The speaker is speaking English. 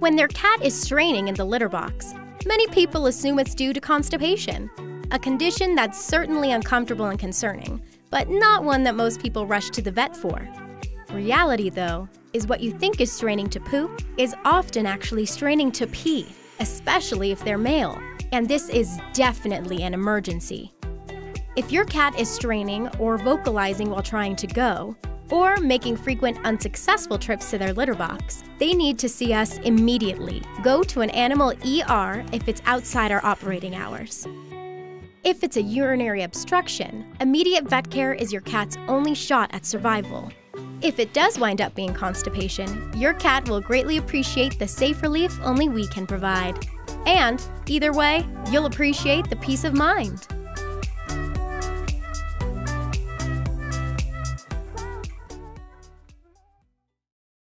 When their cat is straining in the litter box, many people assume it's due to constipation, a condition that's certainly uncomfortable and concerning, but not one that most people rush to the vet for. Reality, though, is what you think is straining to poop is often actually straining to pee, especially if they're male, and this is definitely an emergency. If your cat is straining or vocalizing while trying to go, or making frequent unsuccessful trips to their litter box, they need to see us immediately. Go to an animal ER if it's outside our operating hours. If it's a urinary obstruction, immediate vet care is your cat's only shot at survival. If it does wind up being constipation, your cat will greatly appreciate the safe relief only we can provide. And, either way, you'll appreciate the peace of mind.